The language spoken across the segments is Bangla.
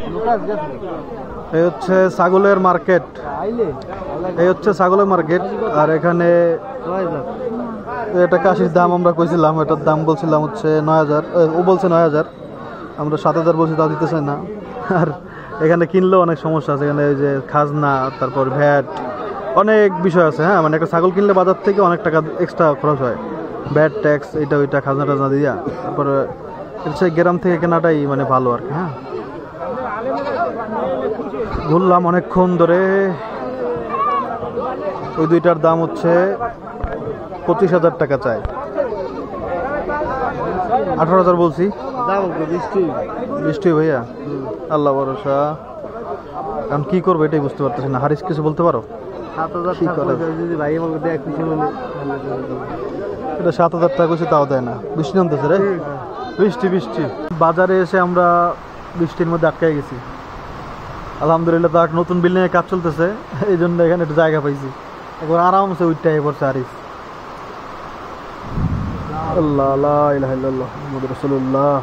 এই হচ্ছে ছাগলের মার্কেট, এই হচ্ছে ছাগলের মার্কেট। আর এখানে এটা কাশির দাম আমরা কইছিলাম, এটার দাম বলছিলাম হচ্ছে 9000, ও বলছে 9000, আমরা 7000 বলছি, তা দিতে চাই না। আর এখানে কিনলেও অনেক সমস্যা আছে, এখানে এই যে খাজনা, তারপর ভ্যাট, অনেক বিষয় আছে। হ্যাঁ, মানে একটা ছাগল কিনলে বাজার থেকে অনেক টাকা এক্সট্রা খরচ হয়, ভ্যাট ট্যাক্স, এইটা ওইটা, খাজনা টাজনা দিয়া। তারপরে হচ্ছে গ্রাম থেকে কেনাটাই মানে ভালো আর কি। হ্যাঁ, ঘুরলাম অনেকক্ষণ ধরে। ওই দুইটার দাম হচ্ছে 25,000 টাকা চাই, 18,000 বলছি। বৃষ্টি ভাইয়া, আল্লাহ ভরসা। এখন কি করবো এটাই বুঝতে পারতেছি না। হারিস কিছু বলতে পারো? 7,000 টাকা কইছে, তাও দেয় না। বৃষ্টি নামতেছে রে, বৃষ্টি বৃষ্টি। বাজারে এসে আমরা বৃষ্টির মধ্যে আটকে গেছি। আলহামদুলিল্লাহ, তো নতুন বিল্ডিং এর কাজ চলতেছে, এই জন্য এখানে একটু জায়গা পাইছি। একবার আরামসে উঠতে পড়ছে হারিস। আল্লাহ লা ইলাহা ইল্লাল্লাহ মুহাম্মাদুর রাসূলুল্লাহ,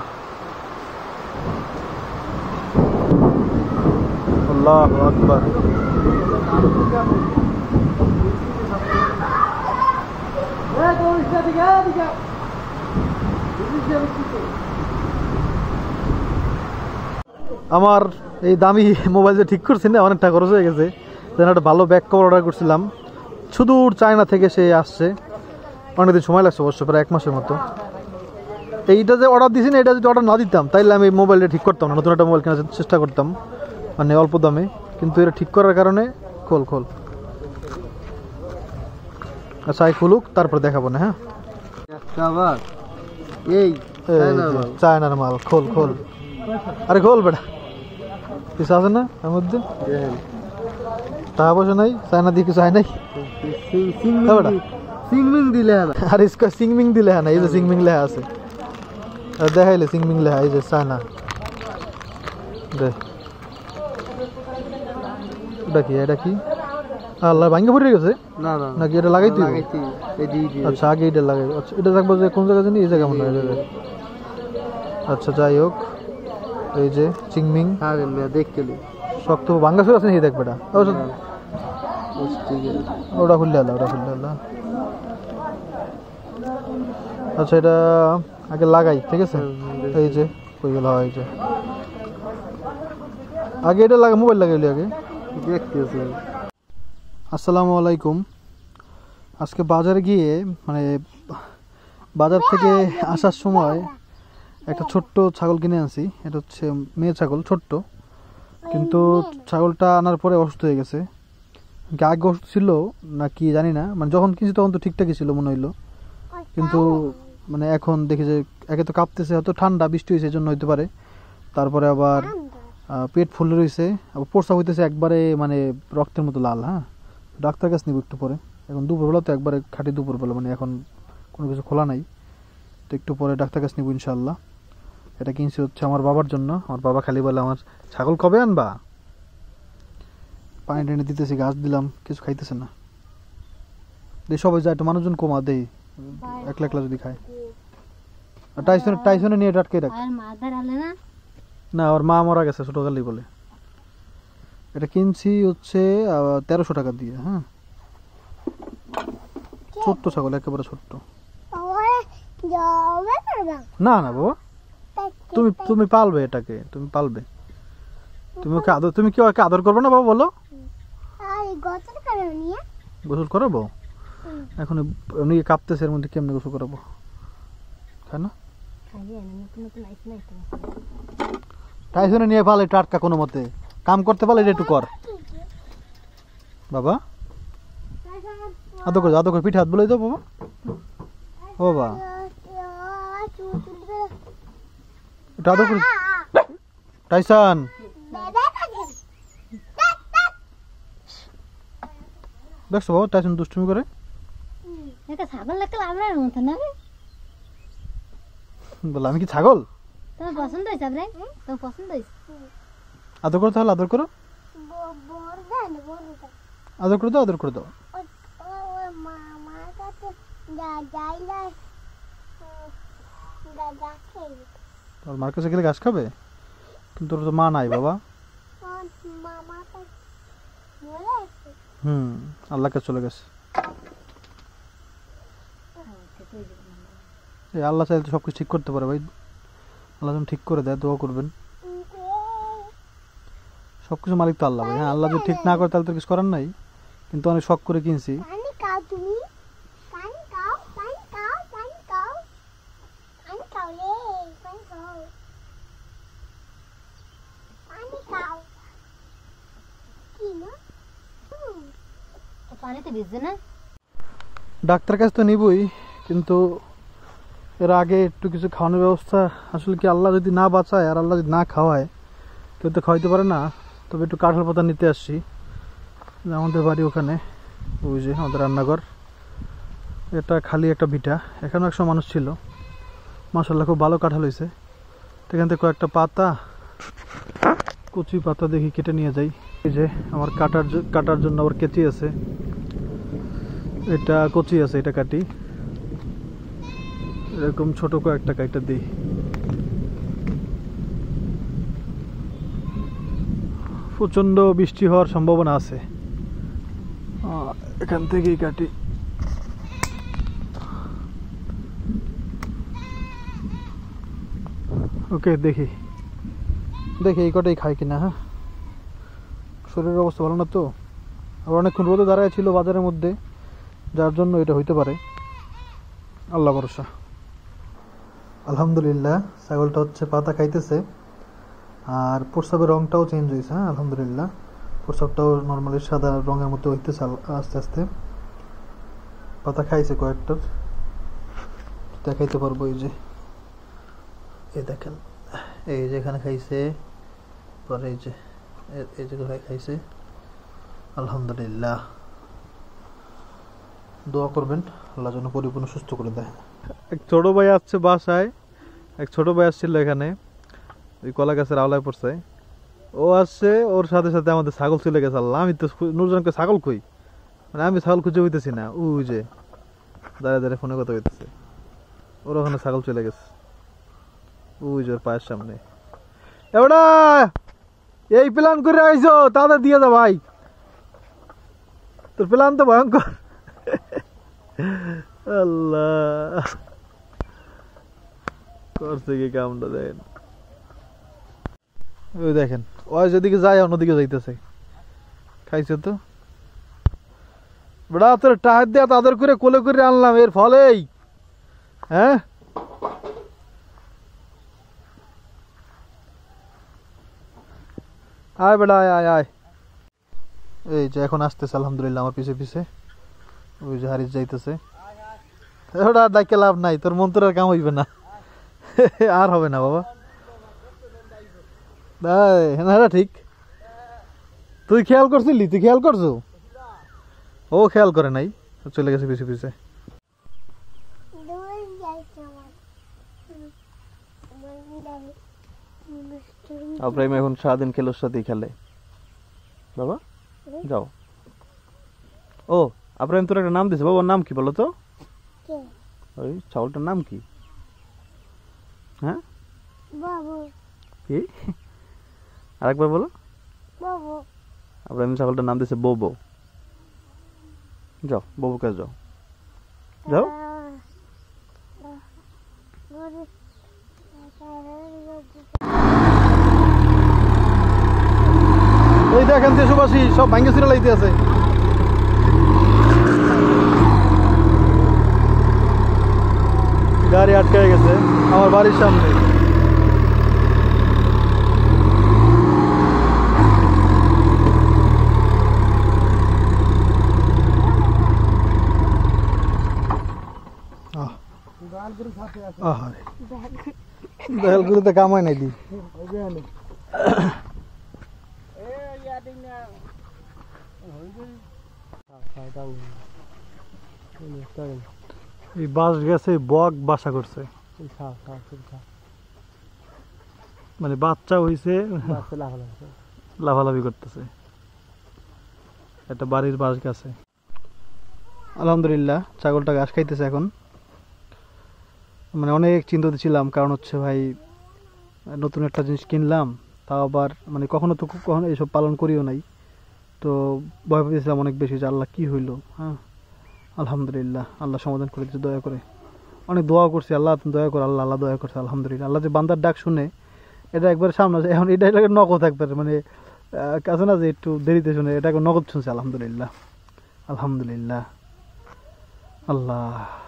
আল্লাহু আকবার। আমার এই দামি মোবাইল যে ঠিক করছি না, অনেক টাকা খরচ হয়ে গেছে। একটা ভালো ব্যাক কভার অর্ডার করছিলাম, সুদূর চায়না থেকে সে আসছে। অনেকদিন সময় লাগছে অবশ্য, প্রায় 1 মাসের মতো। এইটা যে অর্ডার দিছি না, এটা যদি অর্ডার না দিতাম তাইলে আমি এই মোবাইলটা ঠিক করতাম না, নতুন একটা মোবাইল কেনার চেষ্টা করতাম, মানে অল্প দামে। কিন্তু এটা ঠিক করার কারণে খোল আচ্ছা, এই খুলুক, তারপর দেখাবো না। হ্যাঁ, এই চায়নার মাল, খোল। আরে খোল বেটা, কিছু আছে না এর মধ্যে? টাকা পয়সা নাই, চায়না দিয়ে কিছু হয় নাই। সিংমিং দিলে আর ইসকা সিংমিং দিলে হ্যাঁ না, এই যে সিংমিং লেখা আছে, দেখাইলে সিংমিং লেখা, এই যে চায়না। এটা কি আল্লাহ ভাঙ্গে পড়ে গেছে নাকি? এটা লাগাই তুই? আচ্ছা, আগে এটা লাগাই। আচ্ছা, এটা দেখবো যে কোন জায়গায় জানি, এই জায়গা মনে হয়। আচ্ছা, যাই হোক, এই যে চিংমিং দেখতে শক্ত ভাঙ্গা শুরু আছে নাকি? দেখবে ওটা খুললে আল্লাহ। আচ্ছা, এটা আগে লাগাই, ঠিক আছে? এই যে কই গেল, এই যে আগে এটা লাগা, মোবাইল লাগাইলি আগে। দেখতেছি। আসসালামু আলাইকুম। আজকে বাজারে গিয়ে, মানে বাজার থেকে আসার সময় একটা ছোট্ট ছাগল কিনে আনছি। এটা হচ্ছে মেয়ে ছাগল, ছোট্ট, কিন্তু ছাগলটা আনার পরে অসুস্থ হয়ে গেছে। আগে অসুস্থ ছিল না কি জানি না, মানে যখন কিনছি তখন তো ঠিকঠাকই ছিল মনে হইলো, কিন্তু মানে এখন দেখি যে একে তো কাঁপতেছে, হয়তো ঠান্ডা বৃষ্টি হয়েছে এই জন্য হইতে পারে। তারপরে আবার পেট ফুলে রয়েছে, আবার প্রস্রাব হইতেছে একবারে, মানে রক্তের মতো লাল। হ্যাঁ, ডাক্তার কাছে নিব একটু পরে। এখন দুপুরবেলা তো, একবারে খাঁটি দুপুরবেলা, মানে এখন কোনো কিছু খোলা নাই, তো একটু পরে ডাক্তার কাছে নিব ইনশাল্লাহ। এটা কিনছি হচ্ছে আমার বাবার জন্য। আমার বাবা খালি বলে, আমার ছাগল কবে আনবা? পানি টানি দিতেছি, গাছ দিলাম, কিছু খাইতেছে না। সবাই যায়, একটু মানুষজন কমা দেই, একলা যদি খায়। টাইসনে নিয়ে আটকে রাখ না, ওর মা মারা গেছে ছোটকালি বলে। এটা কিনছি হচ্ছে 1300 টাকা দিয়ে। হ্যাঁ, ছোট্ট ছাগল, একেবারে ছোট্ট। না বাবা, তুমি পালবে এটাকে, তুমি পালবে। তুমি ওকে আদর, তুমি কি ওকে আদর করবে না বাবা? বলো, গোসল করাবো এখন? উনি কাঁপতেছে, এর মধ্যে কেমনে গোসল করাবো? খায় না, টাইসনে নিয়ে পালে টাটকা, কোনো মতে কাম করতে পারলে একটু কর বাবা। আদর করে পিঠে হাত বলে দাও বাবা। ও বাবা, একটু আদর করে। টাইসন, দেখছো বাবা টাইসন দুষ্টুমি করে? বলে আমি কি ছাগল? আদর করো তাহলে, আদর করো, আদর করে দাও। তোর মার কাছে গেলে ঘাস খাবে, কিন্তু তোর তো মা নাই বাবা। আল্লাহর কাছে চলে গেছে। এই আল্লাহ চাইলে তো সবকিছু ঠিক করতে পারে ভাই। আল্লাহ যখন ঠিক করে দেয় দোয়া করবেন। সবকিছু মালিক তো আল্লাহ ভাই। হ্যাঁ, আল্লাহ যদি ঠিক না করে তাহলে তো কিছু করার নাই, কিন্তু অনেক শখ করে কিনছি। ডাক্তার কাছে তো নিবই, কিন্তু এর আগে একটু কিছু খাওয়ানোর ব্যবস্থা আসলে কি আল্লাহ যদি না বাঁচায় আর আল্লাহ যদি না খাওয়ায়, কেউ তো খাওয়াইতে পারে না। তবে একটু কাঁঠাল পাতা নিতে আসছি, আমাদের বাড়ি ওখানে, ওই যে আমাদের রান্নাঘর। এটা খালি একটা ভিটা, এখানেও একসময় মানুষ ছিল। মাশাআল্লাহ খুব ভালো কাঁঠাল হয়েছে। এখান থেকে কয়েকটা পাতা, কচি পাতা দেখি কেটে নিয়ে যাই। এই যে আমার কাটার জন্য আবার কেচি আছে, এটা কচি আছে, এটা কাটি। এরকম ছোট কয়েকটা কাইটা দিই। প্রচন্ড বৃষ্টি হওয়ার সম্ভাবনা আছে, এখান থেকেই কাটি। ওকে, দেখি এই কটাই খাই কিনা। হ্যাঁ, শরীরের অবস্থা ভালো না তো, আবার অনেকক্ষণ রোদে দাঁড়ায় ছিল বাজারের মধ্যে, যার জন্য এটা হইতে পারে। আল্লাহ ভরসা। আলহামদুলিল্লাহ, ছাগলটা হচ্ছে পাতা খাইতেছে, আর প্রস্রাবের রংটাও চেঞ্জ হয়েছে। হ্যাঁ আলহামদুলিল্লাহ, প্রস্রাবটাও নর্মালি সাদা রঙের মতো হইতেছে আস্তে আস্তে। পাতা খাইছে কয়েকটার, দেখাইতে পারবো। এই যে দেখেন, এই যে এখানে খাইছে, পরে এই যে খাইছে। আলহামদুলিল্লাহ, দোয়া করবেন আল্লাহ যেন পরিপূর্ণ সুস্থ করে দেয়। এক ছোট ভাই আসছে বাসায়, এক ছোট ভাই আসছিল এখানে, ওই কলা গাছের আওলায় পড়ছে। ও আসছে, ওর সাথে সাথে আমাদের ছাগল চলে গেছে। আল্লাহ, আমি তো নুরজানকে ছাগল কই, মানে আমি ছাগল খুঁজে হইতেছি না। ওই যে দাঁড়িয়ে দাঁড়িয়ে ফোনে কথা হইতেছে, ওর ওখানে ছাগল চলে গেছে, ওই যে পায়ের সামনে। এবারে এই প্ল্যান করে আইছো, তাদের দিয়ে যা ভাই, তোর প্ল্যান তো ভয়ঙ্কর। আল্লাহ করছে কি কামটা দেন। ওই দেখেন, ওই যেদিকে যায় অন্যদিকে যাইতেছে। খাইছে তো বেড়া, তোর টাহার দেয়া তাদের করে কোলে করে আনলাম, এর ফলেই। হ্যাঁ, আয় বেড়া, আয় আয় আয়। এই যে এখন আসতেছে আলহামদুলিল্লাহ আমার পিছে পিছে। ওই যে হারিস যাইতেছে। ওটা ডাকে লাভ নাই, তোর মন তোর আর কাম হইবে না, আর হবে না বাবা। হ্যাঁ ঠিক, তুই খেয়াল করছিলি? তুই খেয়াল করছো? ও খেয়াল করে নাই, চলে গেছে পিছে পিছে। আব্রাহিম এখন সারাদিন খেলোর সাথেই খেলে। বাবা যাও। ও আব্রাহিম, তোর একটা নাম দিছে, বাবার নাম কি বলো তো? ওই ছাগলটার নাম কি? হ্যাঁ কি? আরেকবার বলো। আব্রাহিম ছাগলটার নাম দিছে বোবো। যাও বাবুর কাছে যাও, যাও। এই দেখেন দেশবাসী সব ভাঙ্গে ছিঁড়ে লাইতে আছে। গাড়ি আটকে গেছে আমার বাড়ির সামনে। বেলগুলোতে কামাই নাই দি। এই বাস গেছে, বক বাসা করছে, মানে বাচ্চা হইছে, লাফালাফি করতেছে। একটা বাড়ির বাস গেছে। আলহামদুলিল্লাহ, ছাগলটা ঘাস খাইতেছে এখন। মানে অনেক চিন্তিত ছিলাম, কারণ হচ্ছে ভাই নতুন একটা জিনিস কিনলাম, তাও আবার মানে কখনো এইসব পালন করিও নাই। তো ভয় পেয়েছিলাম অনেক বেশি যে আল্লাহ কি হইলো। হ্যাঁ, আলহামদুলিল্লাহ আল্লাহ সমাধান করে দিয়েছে দয়া করে। অনেক দোয়া করছি, আল্লাহ তুমি দয়া করো, আল্লাহ আল্লাহ দয়া করছে আলহামদুলিল্লাহ। আল্লাহ যে বান্দার ডাক শুনে এটা একবার সামনে আছে। এখন এটা এটাকে নগদ একবার মানে কাছে না যে একটু দেরিতে শুনে, এটাকে নগদ শুনছে আলহামদুলিল্লাহ। আলহামদুলিল্লাহ। আল্লাহ